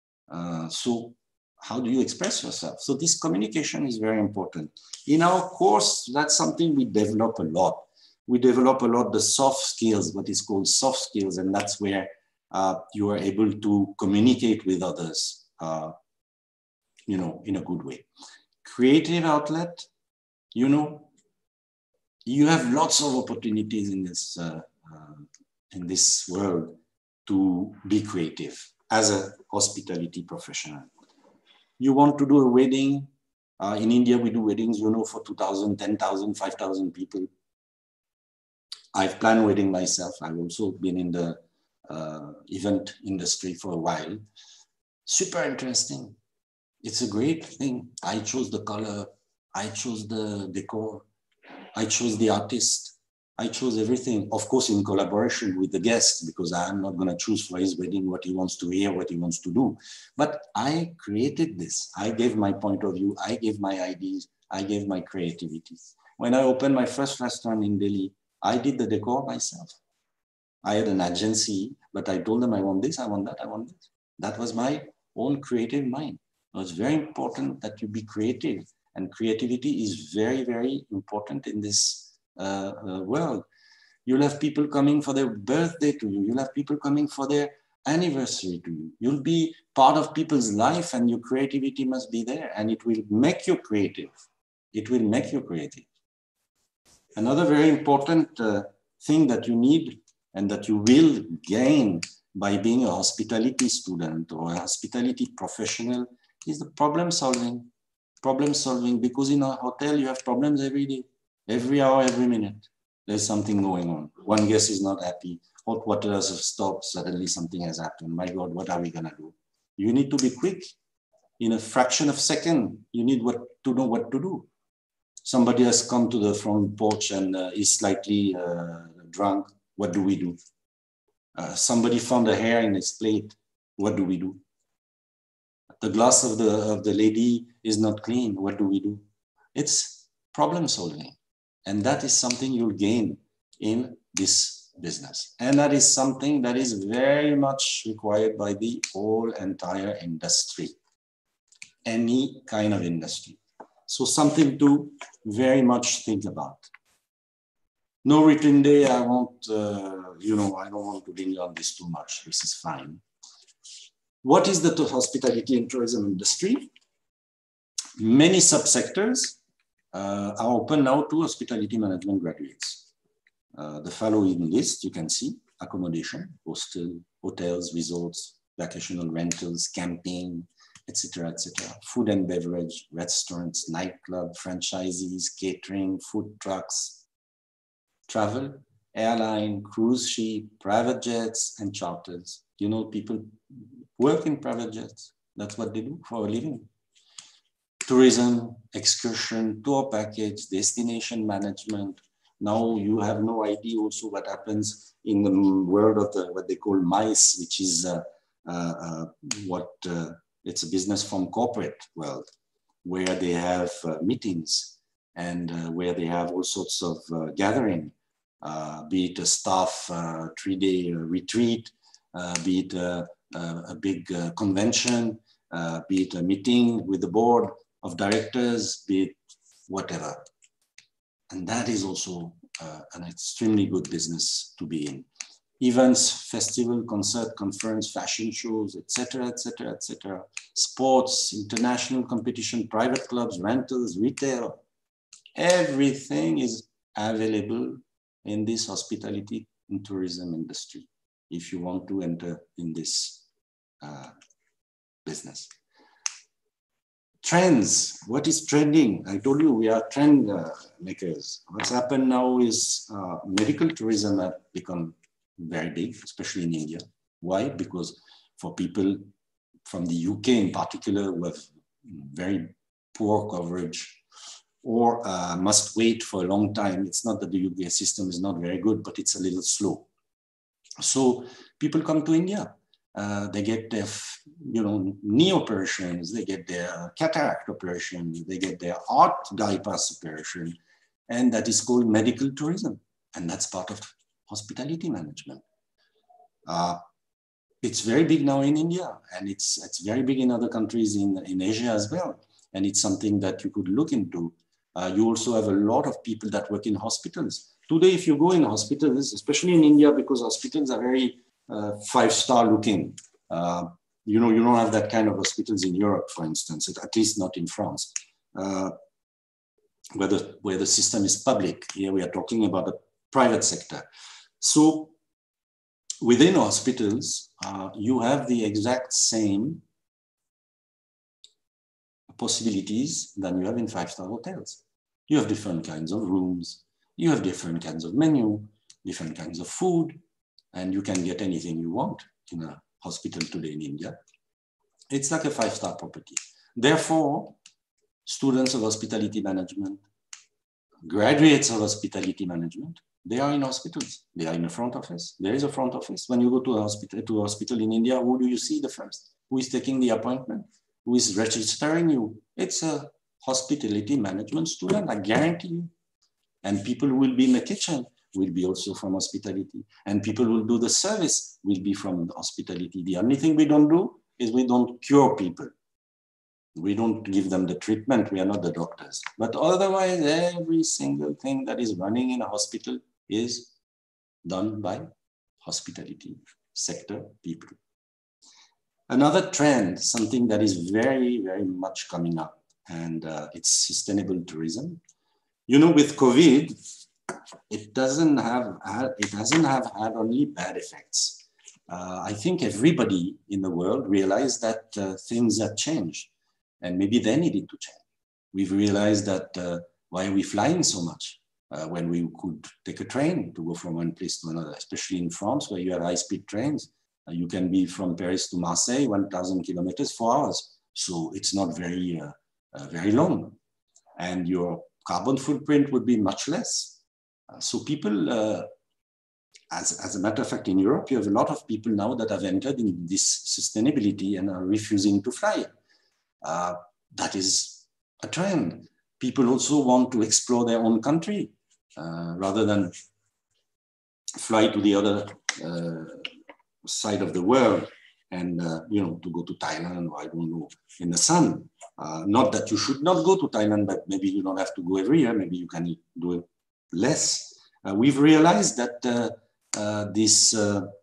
Speaker 2: So how do you express yourself? So this communication is very important. In our course, that's something we develop a lot. We develop a lot the soft skills, what is called soft skills, and that's where you are able to communicate with others, you know, in a good way. Creative outlet, you know, you have lots of opportunities in this world to be creative as a hospitality professional. You want to do a wedding. In India, we do weddings, you know, for 2,000, 10,000, 5,000 people. I've planned wedding myself. I've also been in the event industry for a while. Super interesting. It's a great thing. I chose the color. I chose the decor. I chose the artist. I chose everything, of course, in collaboration with the guest, because I'm not going to choose for his wedding what he wants to hear, what he wants to do. But I created this. I gave my point of view. I gave my ideas. I gave my creativity. When I opened my first restaurant in Delhi, I did the decor myself. I had an agency, but I told them I want this, I want that, I want this. That was my own creative mind. It was very important that you be creative, and creativity is very, very important in this world. You'll have people coming for their birthday to you. You'll have people coming for their anniversary to you. You'll be part of people's life, and your creativity must be there, and it will make you creative. It will make you creative. Another very important thing that you need and that you will gain by being a hospitality student or a hospitality professional is the problem solving. Problem solving, because in a hotel you have problems every day, every hour, every minute. There's something going on. One guest is not happy. Hot water has stopped. Suddenly something has happened. My God, what are we gonna do? You need to be quick. In a fraction of a second, you need to know what to do. Somebody has come to the front porch and is slightly drunk. What do we do? Somebody found a hair in his plate. What do we do? The glass of the lady is not clean. What do we do? It's problem solving. And that is something you'll gain in this business. And that is something that is very much required by the whole entire industry, any kind of industry. So something to very much think about. No written day, I won't, I don't want to linger on this too much. This is fine. What is the hospitality and tourism industry? Many subsectors are open now to hospitality management graduates. The following list you can see: accommodation, hotels, resorts, vacational rentals, camping, etc., etc. Food and beverage, restaurants, nightclub, franchisees, catering, food trucks, travel, airline, cruise ship, private jets, and charters. You know, people work in private jets. That's what they do for a living. tourism, excursion, tour package, destination management. Now you have no idea also what happens in the world of what they call MICE, which is it's a business from corporate world, where they have meetings and where they have all sorts of gathering, be it a staff 3-day retreat, be it a big convention, be it a meeting with the board of directors, be it whatever. And that is also an extremely good business to be in. Events, festival, concert, conference, fashion shows, etc., etc., etc. Sports, international competition, private clubs, rentals, retail. Everything is available in this hospitality and tourism industry if you want to enter in this business. Trends, what is trending? I told you we are trend makers. What's happened now is medical tourism has become very big, especially in India. Why? Because for people from the UK in particular who have very poor coverage or must wait for a long time, it's not that the UK system is not very good, but it's a little slow. So people come to India. They get their, knee operations, they get their cataract operation, they get their heart bypass operation, and that is called medical tourism. And that's part of hospitality management. It's very big now in India, and it's very big in other countries in Asia as well. And it's something that you could look into. You also have a lot of people that work in hospitals. Today, if you go in hospitals, especially in India, because hospitals are very 5-star looking. You don't have that kind of hospitals in Europe, for instance, at least not in France, where the system is public. Here we are talking about the private sector. So within hospitals, you have the exact same possibilities than you have in 5-star hotels. You have different kinds of rooms, you have different kinds of menu, different kinds of food, and you can get anything you want in a hospital today in India. It's like a 5-star property. Therefore, students of hospitality management, graduates of hospitality management, they are in hospitals. They are in a front office. There is a front office. When you go to a hospital in India, who do you see the first? Who is taking the appointment? Who is registering you? It's a hospitality management student, I guarantee you. And people who will be in the kitchen will be also from hospitality. And people who will do the service will be from hospitality. The only thing we don't do is we don't cure people. We don't give them the treatment. We are not the doctors. But otherwise, every single thing that is running in a hospital is done by hospitality sector people. Another trend, something that is very, very much coming up, and it's sustainable tourism. With COVID, it hasn't have had only bad effects. I think everybody in the world realized that things have changed, and maybe they needed to change. We've realized that why are we flying so much when we could take a train to go from one place to another, especially in France where you have high-speed trains. You can be from Paris to Marseille, 1,000 kilometers, 4 hours. So it's not very, very long. And your carbon footprint would be much less. So people, as a matter of fact, in Europe, you have a lot of people now that have entered in this sustainability and are refusing to fly. That is a trend. People also want to explore their own country rather than fly to the other side of the world and, to go to Thailand or I don't know, in the sun. Not that you should not go to Thailand, but maybe you don't have to go every year. Maybe you can do it less. We've realized that this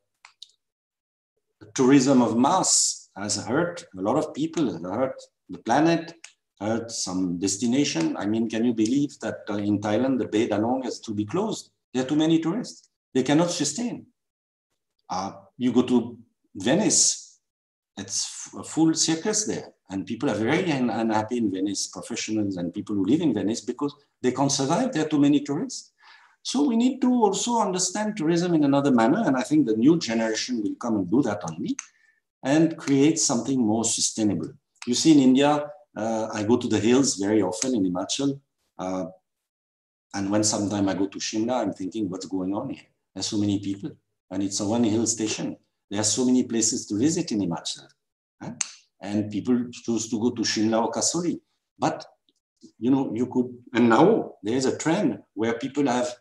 Speaker 2: tourism of mass has hurt a lot of people, has hurt the planet, hurt some destination. I mean, can you believe that in Thailand, the Bay Danong has to be closed? There are too many tourists. They cannot sustain. You go to Venice, it's a full circus there. And people are very unhappy in Venice, professionals and people who live in Venice, because they can't survive. There are too many tourists. So we need to also understand tourism in another manner. And I think the new generation will come and do that only and create something more sustainable. You see in India, I go to the hills very often in Himachal. And when sometime I go to Shimla, I'm thinking, what's going on here? There's so many people. And it's a one hill station. There are so many places to visit in Himachal. Huh? And people choose to go to Shimla or Kasoli. But, you know, you could, and now there's a trend where people have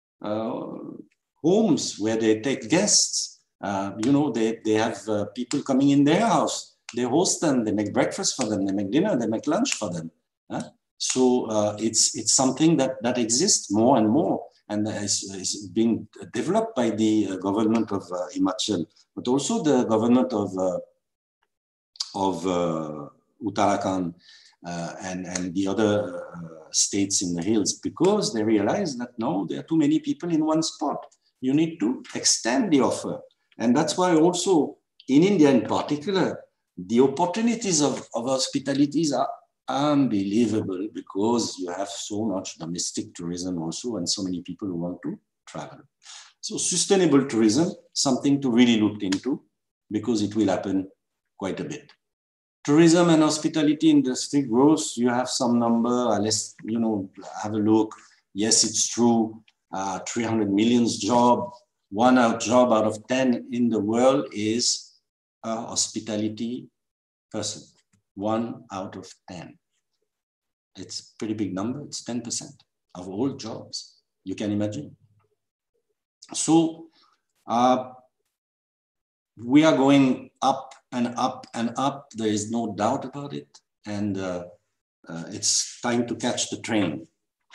Speaker 2: homes where they take guests. You know, they have people coming in their house. They host them, they make breakfast for them, they make dinner, they make lunch for them. Huh? So it's something that exists more and more, and is being developed by the government of Himachal, but also the government of Uttarakhand and the other states in the hills, because they realize that no, there are too many people in one spot. You need to extend the offer. And that's why also in India in particular, the opportunities of hospitalities are unbelievable, because you have so much domestic tourism also and so many people who want to travel. So sustainable tourism, something to really look into, because it will happen quite a bit. Tourism and hospitality industry growth, you have some number, let's have a look. Yes, it's true, 300 million job, job out of 10 in the world is a hospitality person. 1 out of 10. It's a pretty big number. It's 10% of all jobs. You can imagine. So we are going up and up and up. There is no doubt about it. And it's time to catch the train.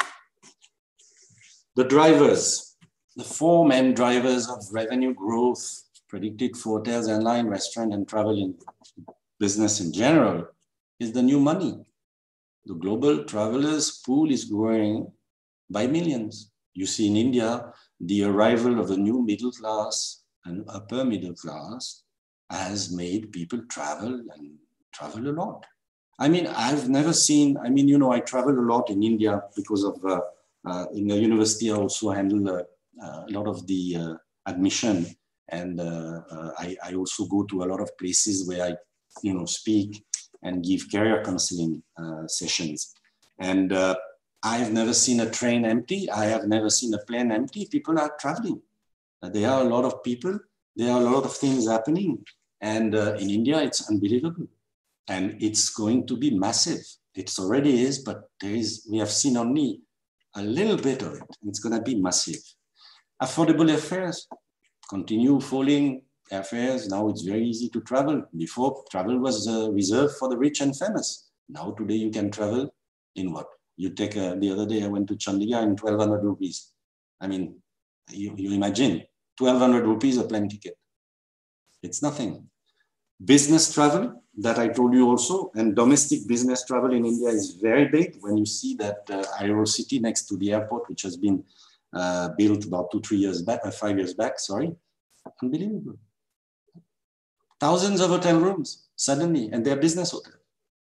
Speaker 2: The drivers, the 4 main drivers of revenue growth predicted for hotels, airline, restaurant, and travel business in general is the new money. The global travelers pool is growing by millions. You see in India, the arrival of the new middle class and upper middle class has made people travel and travel a lot. I mean, I've never seen, I travel a lot in India because of, in the university, I also handle a lot of the admission. And I also go to a lot of places where I, speak and give career counseling sessions. And I've never seen a train empty. I have never seen a plane empty. People are traveling. There are a lot of people. There are a lot of things happening. And in India, it's unbelievable. And it's going to be massive. It already is, but we have seen only a little bit of it. It's going to be massive. Affordable airfares continue falling. Airfares, now it's very easy to travel. Before, travel was reserved for the rich and famous. Now today you can travel in what? You take, the other day I went to Chandigarh in 1,200 rupees. I mean, you imagine, 1,200 rupees a plane ticket. It's nothing. Business travel, that I told you also, and domestic business travel in India is very big. When you see that Aero City next to the airport, which has been built about 5 years back, sorry, unbelievable. Thousands of hotel rooms suddenly, and they're business hotels.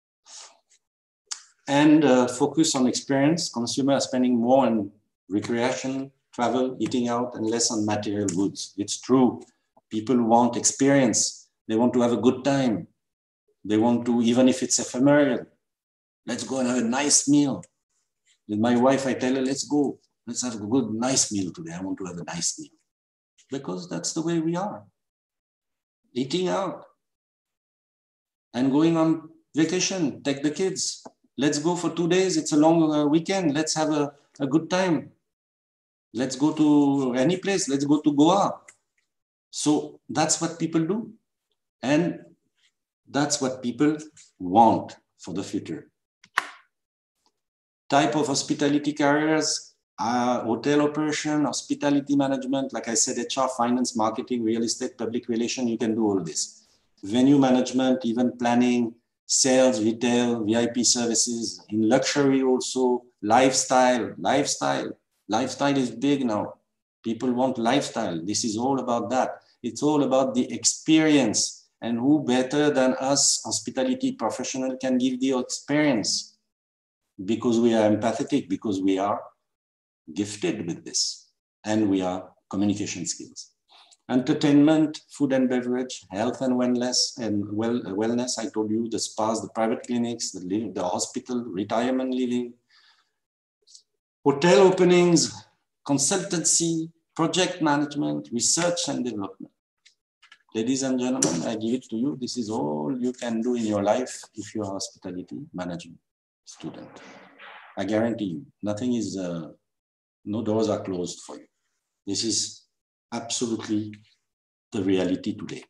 Speaker 2: And focus on experience. Consumers are spending more on recreation, travel, eating out, and less on material goods. It's true. People want experience. They want to have a good time. They want to, even if it's ephemeral, let's go and have a nice meal. With my wife, I tell her, let's go. Let's have a good, nice meal today. I want to have a nice meal. Because that's the way we are. Eating out and going on vacation, take the kids. Let's go for 2 days. It's a long weekend. Let's have a good time. Let's go to any place. Let's go to Goa. So that's what people do. And that's what people want for the future. Type of hospitality careers, hotel operation, hospitality management, like I said, HR, finance, marketing, real estate, public relation, you can do all this. Venue management, event planning, sales, retail, VIP services, in luxury also, lifestyle. Lifestyle is big now. People want lifestyle. This is all about that. It's all about the experience. And who better than us, hospitality professional, can give the experience? Because we are empathetic, because we are gifted with this, and we are communication skills. Entertainment, food and beverage, health and wellness. I told you the spas, the private clinics, the hospital, retirement living, hotel openings, consultancy, project management, research and development. Ladies and gentlemen, I give it to you. This is all you can do in your life if you're a hospitality management student. I guarantee you, nothing is, no doors are closed for you. This is absolutely the reality today.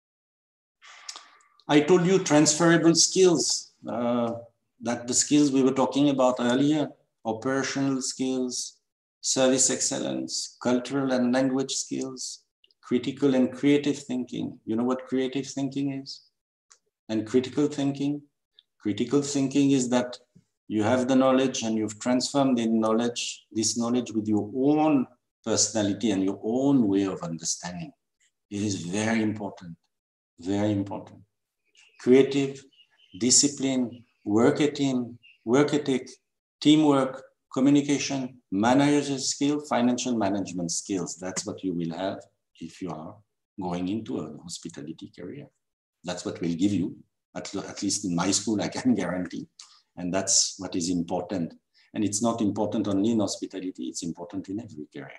Speaker 2: I told you transferable skills, that the skills we were talking about earlier, operational skills, service excellence, cultural and language skills, critical and creative thinking. You know what creative thinking is? And critical thinking? Critical thinking is that you have the knowledge and you've transformed this knowledge with your own personality and your own way of understanding. It is very important, very important. Creative, discipline, work ethic, teamwork, communication, managerial skill, financial management skills. That's what you will have if you are going into a hospitality career. That's what we'll give you, at least in my school, I can guarantee. And that's what is important. And it's not important only in hospitality, it's important in every career.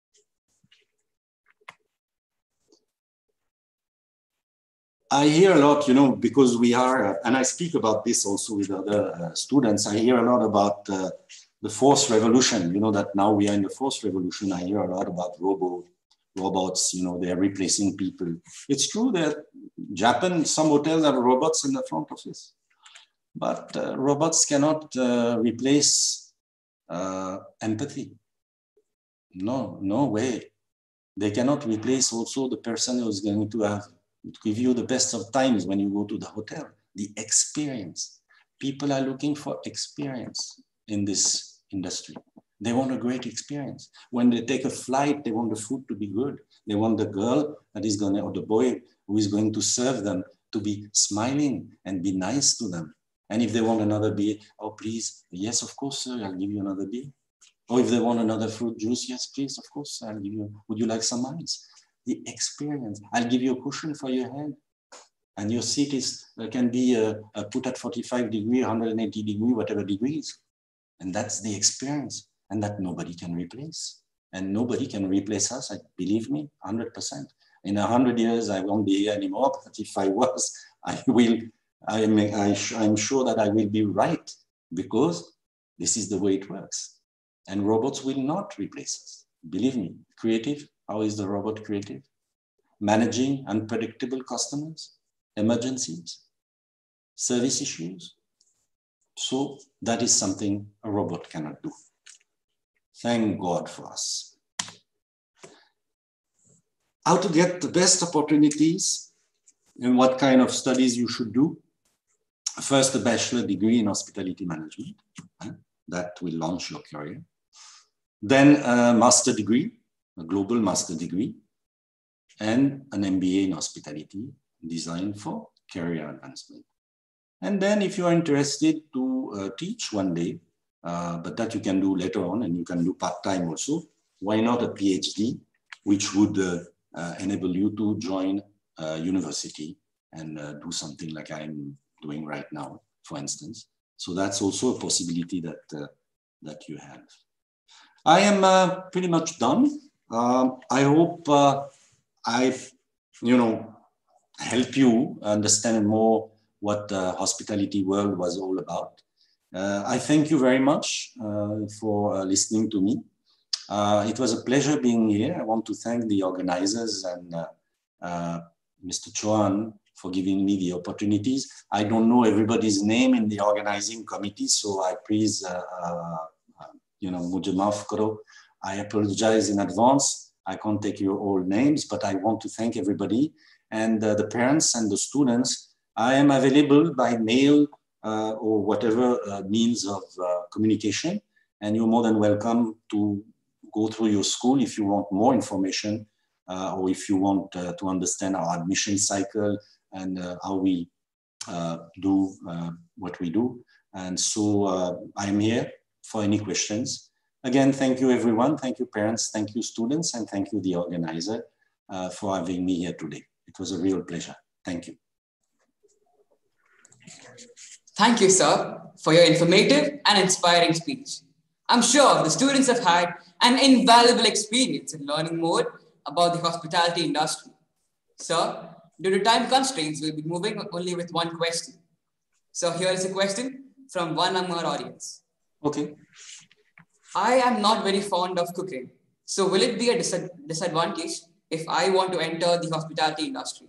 Speaker 2: I hear a lot, you know, because we are, and I speak about this also with other students, I hear a lot about the fourth revolution, you know, that now we are in the fourth revolution. I hear a lot about robots, you know, they're replacing people. It's true that Japan, some hotels have robots in the front office, but robots cannot replace empathy. No way. They cannot replace also the person who's going to give you the best of times when you go to the hotel, the experience. People are looking for experience in this industry. They want a great experience. When they take a flight, they want the food to be good. They want the girl that is going to, or the boy who is going to serve them to be smiling and be nice to them. And if they want another beer, oh, please, yes, of course, sir, I'll give you another beer. Or if they want another fruit juice, yes, please, of course, I'll give you, would you like some ice? The experience, I'll give you a cushion for your head. And your seat can be put at 45 degrees, 180 degrees, whatever degrees. And that's the experience. And that nobody can replace. And nobody can replace us, believe me, 100%. In 100 years, I won't be here anymore, but if I was, I'm sure that I will be right, because this is the way it works. And robots will not replace us. Believe me, creative, how is the robot creative? Managing unpredictable customers, emergencies, service issues. So that is something a robot cannot do. Thank God for us. How to get the best opportunities and what kind of studies you should do. First, a bachelor degree in hospitality management. That will launch your career. Then a master degree, a global master degree, and an MBA in hospitality designed for career advancement. And then if you are interested to teach one day, but that you can do later on, and you can do part-time also, why not a PhD, which would enable you to join a university and do something like I'm doing right now, for instance. So that's also a possibility that you have. I am pretty much done. I hope I've, helped you understand more what the hospitality world was all about. I thank you very much for listening to me. It was a pleasure being here. I want to thank the organizers and Mr. Chuan for giving me the opportunities. I don't know everybody's name in the organizing committee, so I please, I apologize in advance. I can't take your all names, but I want to thank everybody and the parents and the students. I am available by mail or whatever means of communication, and you're more than welcome to go through your school if you want more information or if you want to understand our admission cycle and how we do what we do. And so I'm here for any questions. Again, thank you everyone. Thank you parents, thank you students, and thank you the organizer. for having me here today. It was a real pleasure. Thank you.
Speaker 1: Thank you, sir, for your informative and inspiring speech. I'm sure the students have had an invaluable experience in learning more about the hospitality industry. Sir, due to time constraints, we'll be moving only with one question. So here is a question from one of our audience.
Speaker 2: Okay.
Speaker 1: I am not very fond of cooking. So will it be a disadvantage if I want to enter the hospitality industry?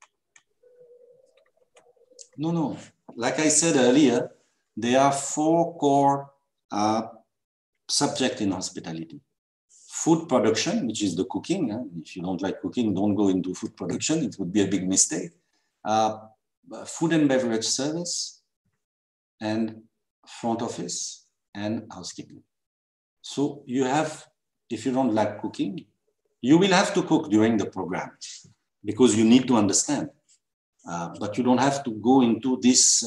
Speaker 2: No, no. Like I said earlier, there are 4 core subjects in hospitality. Food production, which is the cooking. If you don't like cooking, don't go into food production. It would be a big mistake. Food and beverage service, and front office, and housekeeping. So you have, if you don't like cooking, you will have to cook during the program because you need to understand. But you don't have to go into this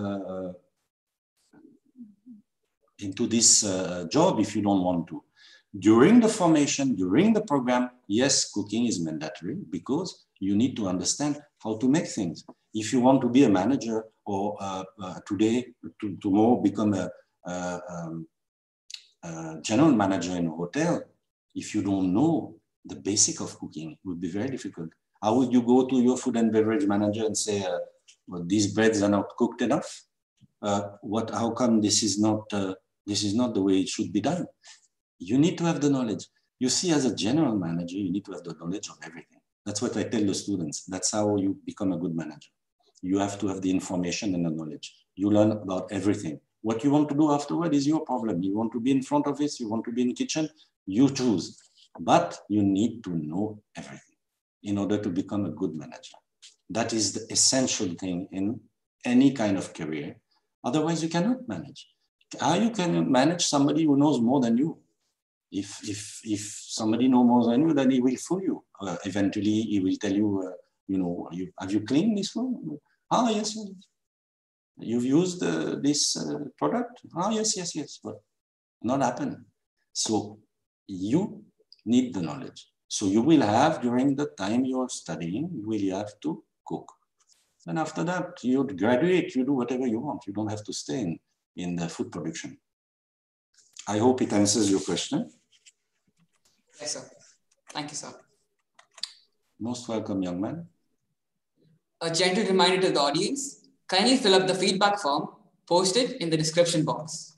Speaker 2: job if you don't want to. During the formation, during the program, yes, cooking is mandatory because you need to understand how to make things. If you want to be a manager or tomorrow become a general manager in a hotel, if you don't know the basic of cooking, it would be very difficult. How would you go to your food and beverage manager and say, well, these breads are not cooked enough? How come this is not the way it should be done? You need to have the knowledge. You see, as a general manager, you need to have the knowledge of everything. That's what I tell the students. That's how you become a good manager. You have to have the information and the knowledge. You learn about everything. What you want to do afterward is your problem. You want to be in front office, you want to be in the kitchen, you choose. But you need to know everything in order to become a good manager. That is the essential thing in any kind of career. Otherwise, you cannot manage. How you can manage somebody who knows more than you? If somebody knows more than you, then he will fool you. Eventually, he will tell you, have you cleaned this room? Ah, yes. You've used this product? Ah, yes. But not happen. So you need the knowledge. So you will have, during the time you're studying, you will have to cook. And after that, you graduate, you do whatever you want. You don't have to stay in the food production. I hope it answers your question.
Speaker 1: Yes, sir. Thank you, sir.
Speaker 2: Most welcome, young man.
Speaker 1: A gentle reminder to the audience, kindly fill up the feedback form posted in the description box.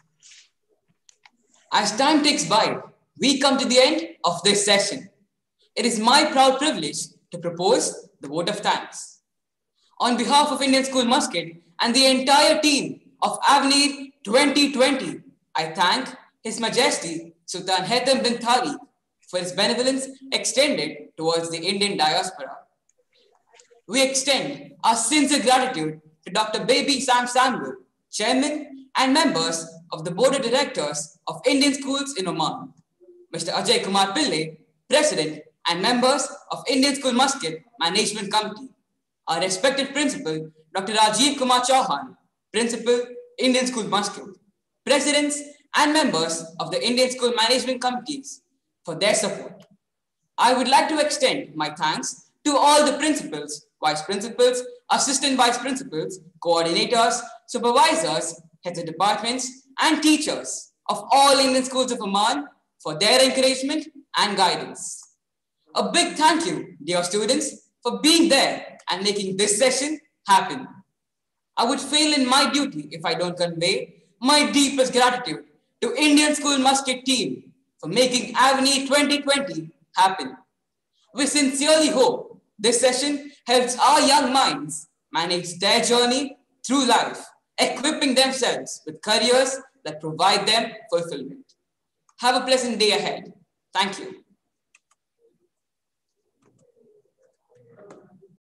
Speaker 1: As time ticks by, we come to the end of this session. It is my proud privilege to propose the vote of thanks. On behalf of Indian School Muscat and the entire team of Avenir 2020, I thank His Majesty Sultan Haitham bin Tariq for his benevolence extended towards the Indian diaspora. We extend our sincere gratitude to Dr. Baby Sam Samuel, Chairman and members of the Board of Directors of Indian Schools in Oman, Mr. Ajay Kumar Pillai, President and members of Indian School Muscat Management Committee, our respected Principal, Dr. Rajiv Kumar Chauhan, Principal, Indian School Muscat, Presidents and members of the Indian School Management Committees for their support. I would like to extend my thanks to all the principals, vice principals, assistant vice principals, coordinators, supervisors, heads of departments, and teachers of all Indian schools of Oman for their encouragement and guidance. A big thank you, dear students, for being there and making this session happen. I would fail in my duty if I don't convey my deepest gratitude to Indian School Muscat team for making Avenir 2020 happen. We sincerely hope this session helps our young minds manage their journey through life, equipping themselves with careers that provide them fulfillment. Have a pleasant day ahead. Thank you.